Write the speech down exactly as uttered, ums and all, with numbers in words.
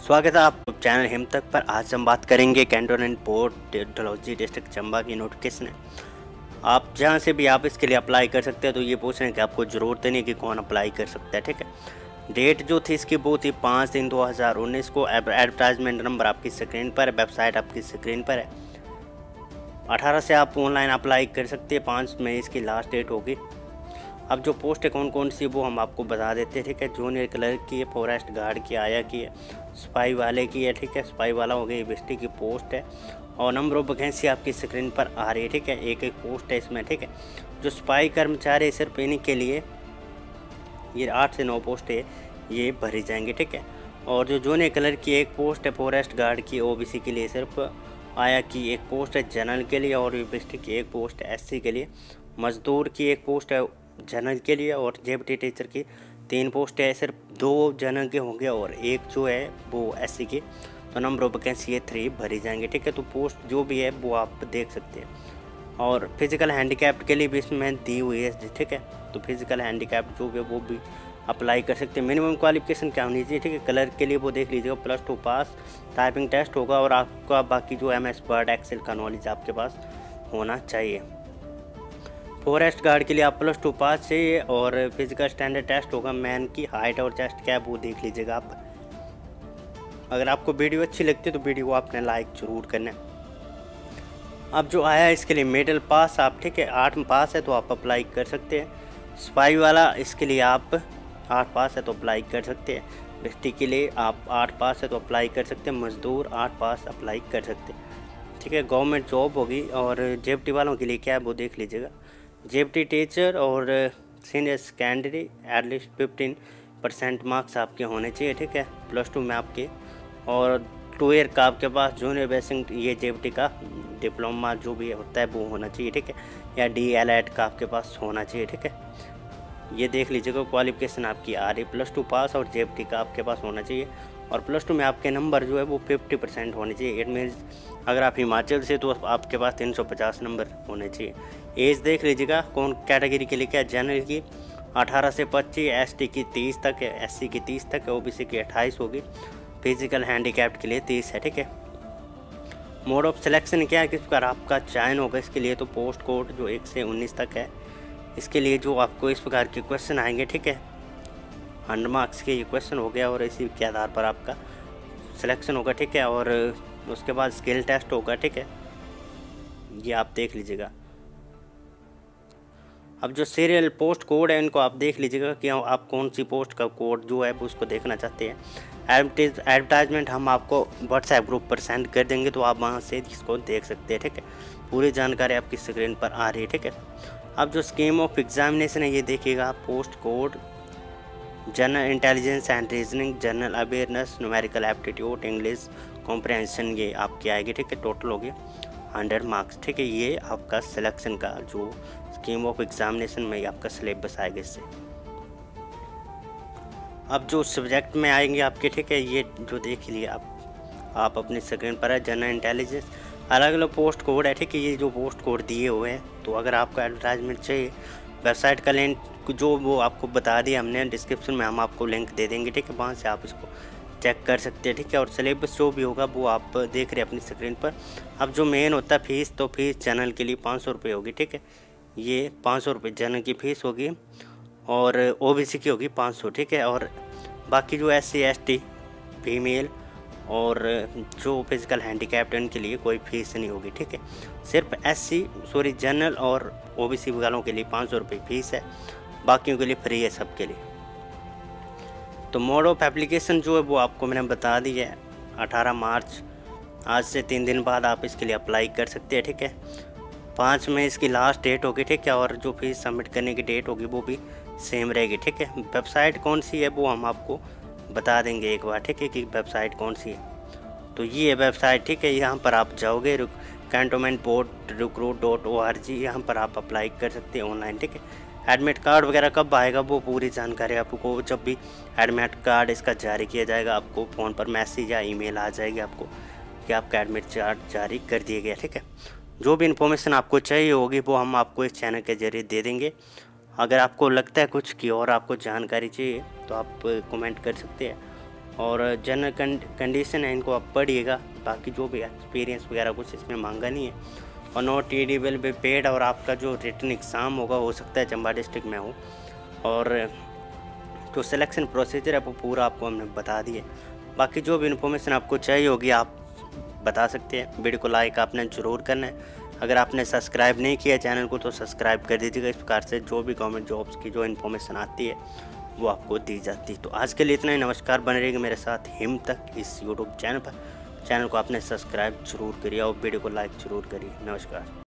स्वागत है आपको चैनल हिम तक पर। आज हम बात करेंगे cantonment board Dalhousie district Chamba की नोटिफिकेशन है। आप जहां से भी आप इसके लिए अप्लाई कर सकते हैं। तो ये पूछ रहे हैं कि आपको ज़रूरत नहीं कि कौन अप्लाई कर सकता है, ठीक है। डेट जो थी इसकी वो थी पाँच तीन दो हज़ार उन्नीस को। एडवर्टाइजमेंट नंबर आपकी स्क्रीन पर है, वेबसाइट आपकी स्क्रीन पर है। अठारह से आप ऑनलाइन अप्लाई कर सकते हैं। पाँच मई इसकी लास्ट डेट होगी। अब जो पोस्ट है कौन कौन सी वो हम आपको बता देते हैं, ठीक है। जूनियर क्लर्क की है, फॉरेस्ट गार्ड की, आया की है, सिपाही वाले की है, ठीक है। सिपाही वाला हो गया, बिस्टी की पोस्ट है। और नंबर ऑफ वैकेंसी आपकी स्क्रीन पर आ रही है, ठीक है। एक एक पोस्ट है इसमें, ठीक है। जो सिपाही कर्मचारी सिर्फ इन्हीं के लिए ये आठ से नौ पोस्ट है ये भरी जाएंगी, ठीक है। और जो जूनियर क्लर्क की एक पोस्ट है, फॉरेस्ट गार्ड की ओबीसी के लिए सिर्फ, आया की एक पोस्ट है जनरल के लिए, और बिस्टी की एक पोस्ट है एससी के लिए। मजदूर की एक पोस्ट है जनरल के लिए, और जेबीटी टीचर की तीन पोस्ट है, सिर्फ दो जनरल के होंगे और एक जो है वो एससी की। तो नंबर ऑफ वैकेंसी ये थ्री भरी जाएंगे, ठीक है। तो पोस्ट जो भी है वो आप देख सकते हैं। और फिजिकल हैंडीकैप्ड के लिए भी इसमें दी हुई है, ठीक है। तो फिजिकल हैंडीकैप्ड जो भी है वो भी अप्लाई कर सकते हैं। मिनिमम क्वालिफिकेशन क्या होनी चाहिए, ठीक है। क्लर्क के लिए वो देख लीजिएगा, प्लस टू पास, टाइपिंग टेस्ट होगा, और आपका बाकी जो एम एस वर्ड एक्सेल का नॉलेज आपके पास होना चाहिए। फॉरेस्ट गार्ड के लिए आप प्लस टू पास चाहिए, और फिजिकल स्टैंडर्ड टेस्ट होगा। मैन की हाइट और चेस्ट क्या है वो देख लीजिएगा आप। अगर आपको वीडियो अच्छी लगती है तो वीडियो को आपने लाइक जरूर करना है। अब जो आया है इसके लिए मिडिल पास आप, ठीक है। आठ पास है तो आप अप्लाई कर सकते हैं। सिपाही वाला इसके लिए आप आठ पास है तो अप्लाई कर सकते हैं। बिस्टी के लिए आप आठ पास है तो अप्लाई कर सकते हैं। मजदूर आठ पास अप्लाई कर सकते हैं, ठीक है। गवर्नमेंट जॉब होगी। और जेबटी वालों के लिए क्या है वो देख लीजिएगा। जेबटी टीचर और senior secondary at least fifteen percent marks आपके होने चाहिए, ठीक है। प्लस टू में आपके, और टू ईयर का आपके पास जूनियर बेसिक ये जेबटी का डिप्लोमा जो भी होता है वो होना चाहिए, ठीक है। या डी एल एड का आपके पास होना चाहिए, ठीक है। ये देख लीजिएगा क्वालिफिकेशन आपकी आ रही, प्लस टू पास और जेबटी का आपके पास होना चाहिए। और प्लस टू में आपके नंबर जो है वो फिफ्टी परसेंट होने चाहिए। इट मीन्स अगर आप हिमाचल से तो आपके पास तीन सौ पचास नंबर होने चाहिए। एज देख लीजिएगा कौन कैटेगरी के लिए क्या, जनरल की अठारह से पच्चीस, एसटी की तीस तक है, एससी की तीस तक है, ओबीसी की अट्ठाईस होगी, फिजिकल हैंडीकैप्ड के लिए तीस है, ठीक है। मोड ऑफ सिलेक्शन क्या है, किस प्रकार आपका चयन होगा इसके लिए, तो पोस्ट कोड जो एक से उन्नीस तक है इसके लिए जो आपको इस प्रकार के क्वेश्चन आएंगे, ठीक है। हंड्रेड मार्क्स के ये क्वेश्चन हो गया, और इसी के आधार पर आपका सिलेक्शन होगा, ठीक है। और उसके बाद स्किल टेस्ट होगा, ठीक है। ये आप देख लीजिएगा। अब जो सीरियल पोस्ट कोड है इनको आप देख लीजिएगा कि आप कौन सी पोस्ट का कोड जो है वो उसको देखना चाहते हैं। एडवर्टीज एडवर्टाइजमेंट हम आपको व्हाट्सएप ग्रुप पर सेंड कर देंगे, तो आप वहाँ से इसको देख सकते हैं, ठीक है। पूरी जानकारी आपकी स्क्रीन पर आ रही है, ठीक है। अब जो स्कीम ऑफ एग्जामिनेशन है ये देखिएगा। Post code, general intelligence and reasoning, general awareness, numerical aptitude, English comprehension, ये आपकी आएगी, ठीक है। टोटल हो गया हंड्रेड मार्क्स, ठीक है। ये आपका सिलेक्शन का जो स्कीम ऑफ एग्जामिनेशन में आपका सिलेबस आएगा इससे। अब जो सब्जेक्ट में आएंगे आपके, ठीक है, ये जो देख लिए आप आप अपनी स्क्रीन पर है। जनरल इंटेलिजेंस अलग अलग पोस्ट कोड है, ठीक है। ये जो पोस्ट कोड दिए हुए हैं, तो अगर आपको एडवर्टाइजमेंट चाहिए, वेबसाइट का लिंक जो वो आपको बता दिया हमने, डिस्क्रिप्शन में हम आपको लिंक दे देंगे, ठीक है। वहाँ से आप इसको चेक कर सकते हैं, ठीक है। और सिलेबस जो भी होगा वो आप देख रहे हैं अपनी स्क्रीन पर। अब जो मेन होता है फीस, तो फीस जनरल के लिए पाँच सौ रुपये होगी, ठीक है। ये पाँच सौ रुपये जनरल की फ़ीस होगी, और ओबीसी की होगी पाँच सौ, ठीक है। और बाकी जो S C S T female और जो फिजिकल हैंडीकैप्ड उनके लिए कोई फीस नहीं होगी, ठीक है। सिर्फ एस सी सॉरी जनरल और ओबीसी वालों के लिए पाँच सौ रुपये फीस है, बाकियों के लिए फ्री है सबके लिए। तो मोड ऑफ एप्लीकेशन जो है वो आपको मैंने बता दी है। अठारह मार्च आज से तीन दिन बाद आप इसके लिए अप्लाई कर सकते हैं, ठीक है। पाँच में इसकी लास्ट डेट होगी, ठीक है। और जो फीस सबमिट करने की डेट होगी वो भी सेम रहेगी, ठीक है। वेबसाइट कौन सी है वो हम आपको बता देंगे एक बार, ठीक है, कि वेबसाइट कौन सी है। तो ये वेबसाइट, ठीक है, यहाँ पर आप जाओगे cantonment board recruit dot O R G, यहाँ पर आप अप्लाई कर सकते हैं ऑनलाइन, ठीक है। एडमिट कार्ड वगैरह कब आएगा वो पूरी जानकारी आपको, जब भी एडमिट कार्ड इसका जारी किया जाएगा आपको फ़ोन पर मैसेज या ईमेल आ जाएगी आपको कि आपका एडमिट कार्ड जारी कर दिया गया, ठीक है। जो भी इन्फॉर्मेशन आपको चाहिए होगी वो हम आपको इस चैनल के जरिए दे देंगे। अगर आपको लगता है कुछ की और आपको जानकारी चाहिए तो आप कमेंट कर सकते हैं, और जनरल कंडीशन है, इनको आप पढ़िएगा। बाकी जो भी एक्सपीरियंस वगैरह कुछ इसमें मांगा नहीं है। और नॉट एलिजिबल बी पेड, और आपका जो रिटन एग्ज़ाम होगा हो सकता है चंबा डिस्ट्रिक्ट में हो। और जो सिलेक्शन प्रोसीजर है वो पूरा आपको हमने बता दिया। बाकी जो भी इन्फॉर्मेशन आपको चाहिए होगी आप बता सकते हैं। वीडियो को लाइक आपने ज़रूर करना है। अगर आपने सब्सक्राइब नहीं किया चैनल को तो सब्सक्राइब कर दीजिएगा। इस प्रकार से जो भी गवर्नमेंट जॉब्स की जो इन्फॉर्मेशन आती है वो आपको दी जाती है। तो आज के लिए इतना ही। नमस्कार, बने रहिएगा मेरे साथ हिम तक इस यूट्यूब चैनल पर। चैनल को आपने सब्सक्राइब जरूर करिए और वीडियो को लाइक ज़रूर करिए। नमस्कार।